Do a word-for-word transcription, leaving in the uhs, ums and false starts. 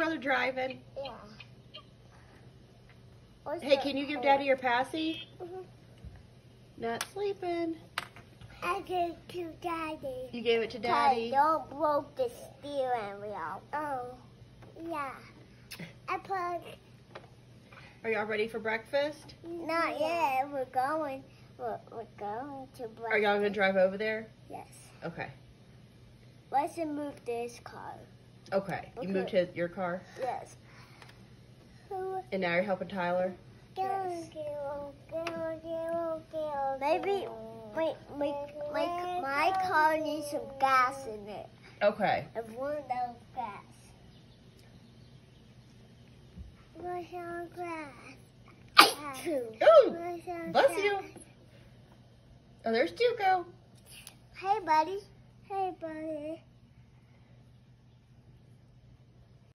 brother driving? Yeah. What's Hey, the- can you give Daddy your passy? Mhm. Not sleeping. I gave it to Daddy. You gave it to Daddy, Daddy? don't broke the steering wheel. Oh, yeah. I put. Are y'all ready for breakfast? Not yet. We're going. We're, we're going to. Breakfast. Are y'all gonna drive over there? Yes. Okay. Let's move this car. Okay. You Okay. moved his, your car, Yes. and now you're helping Tyler. Yes. Maybe my, my, my, my car needs some gas in it. Okay. I've run out of gas. Where's our gas? Ooh, Where's our bless gas? you. Oh, there's Tuco. Hey, buddy. Hey, buddy.